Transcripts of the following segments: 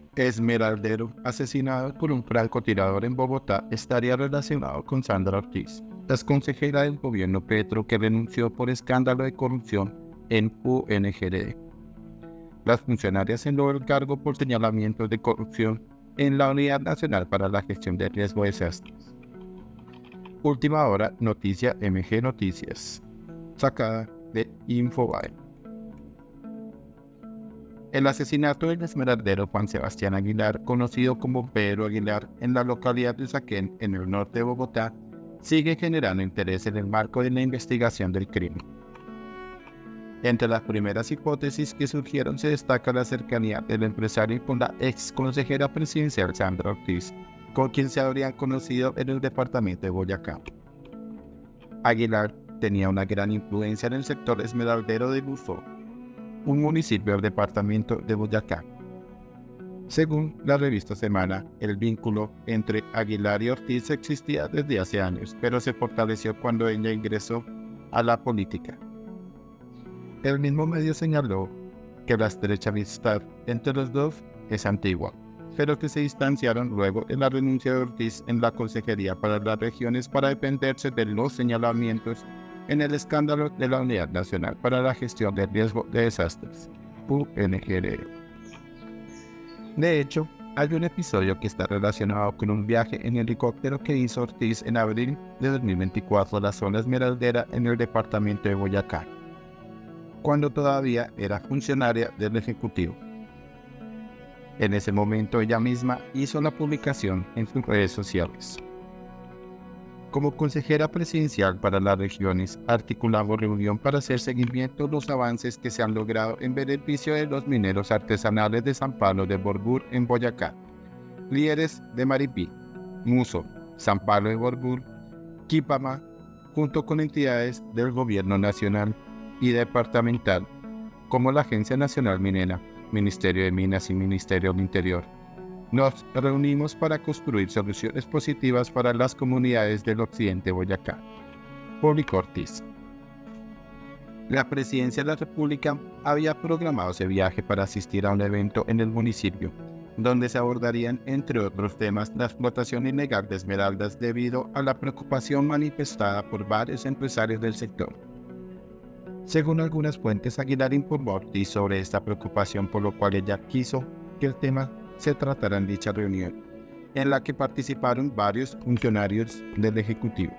Esmeraldero asesinado por un francotirador en Bogotá estaría relacionado con Sandra Ortiz, la consejera del gobierno Petro que renunció por escándalo de corrupción en UNGRD. Las funcionarias en el cargo por señalamientos de corrupción en la Unidad Nacional para la Gestión de Riesgo de Desastres. Última hora, noticia MG Noticias, sacada de Infobae. El asesinato del esmeraldero Juan Sebastián Aguilar, conocido como Pedro Aguilar, en la localidad de Usaquén, en el norte de Bogotá, sigue generando interés en el marco de la investigación del crimen. Entre las primeras hipótesis que surgieron se destaca la cercanía del empresario con la ex consejera presidencial Sandra Ortiz, con quien se habrían conocido en el departamento de Boyacá. Aguilar tenía una gran influencia en el sector esmeraldero de Buzó, un municipio del departamento de Boyacá. Según la revista Semana, el vínculo entre Aguilar y Ortiz existía desde hace años, pero se fortaleció cuando ella ingresó a la política. El mismo medio señaló que la estrecha amistad entre los dos es antigua, pero que se distanciaron luego de la renuncia de Ortiz en la Consejería para las Regiones para defenderse de los señalamientos en el escándalo de la Unidad Nacional para la Gestión de Riesgo de Desastres, UNGRD. De hecho, hay un episodio que está relacionado con un viaje en helicóptero que hizo Ortiz en abril de 2024 a la zona esmeraldera en el departamento de Boyacá, cuando todavía era funcionaria del Ejecutivo. En ese momento ella misma hizo la publicación en sus redes sociales. Como consejera presidencial para las regiones, articulamos reunión para hacer seguimiento de los avances que se han logrado en beneficio de los mineros artesanales de San Pablo de Borbur en Boyacá, líderes de Maripí, Muso, San Pablo de Borbur, Quipama, junto con entidades del gobierno nacional y departamental, como la Agencia Nacional Minera, Ministerio de Minas y Ministerio del Interior. Nos reunimos para construir soluciones positivas para las comunidades del occidente Boyacá. Publicó Ortiz. La Presidencia de la República había programado ese viaje para asistir a un evento en el municipio, donde se abordarían, entre otros temas, la explotación ilegal de esmeraldas debido a la preocupación manifestada por varios empresarios del sector. Según algunas fuentes, Aguilar informó a Ortiz sobre esta preocupación, por lo cual ella quiso que el tema se tratara en dicha reunión, en la que participaron varios funcionarios del Ejecutivo.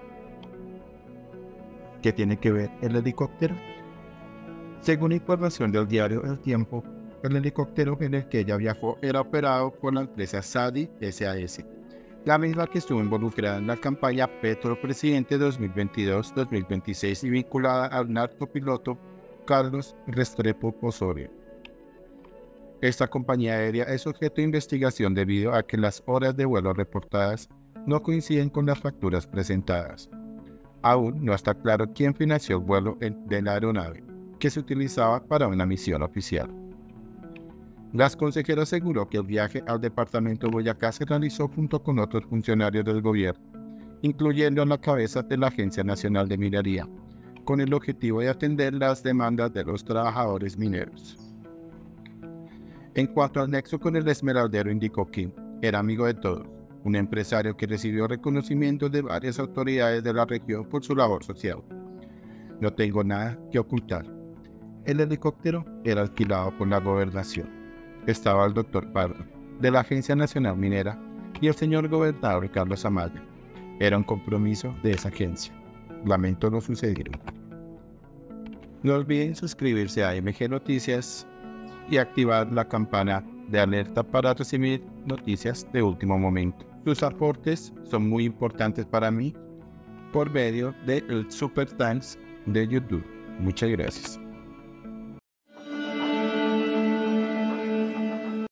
¿Qué tiene que ver el helicóptero? Según información del diario El Tiempo, el helicóptero en el que ella viajó era operado por la empresa Sadi SAS, la misma que estuvo involucrada en la campaña Petro Presidente 2022-2026 y vinculada al narcopiloto Carlos Restrepo Osorio. Esta compañía aérea es objeto de investigación debido a que las horas de vuelo reportadas no coinciden con las facturas presentadas. Aún no está claro quién financió el vuelo de la aeronave, que se utilizaba para una misión oficial. Las consejeras aseguró que el viaje al departamento de Boyacá se realizó junto con otros funcionarios del gobierno, incluyendo a la cabeza de la Agencia Nacional de Minería, con el objetivo de atender las demandas de los trabajadores mineros. En cuanto al nexo con el esmeraldero, indicó que era amigo de todos, un empresario que recibió reconocimiento de varias autoridades de la región por su labor social. No tengo nada que ocultar. El helicóptero era alquilado por la gobernación. Estaba el doctor Pardo, de la Agencia Nacional Minera, y el señor gobernador Carlos Amaya. Era un compromiso de esa agencia. Lamento lo sucedido. No olviden suscribirse a MG Noticias y activar la campana de alerta para recibir noticias de último momento. Sus aportes son muy importantes para mí por medio del Super Thanks de YouTube. Muchas gracias.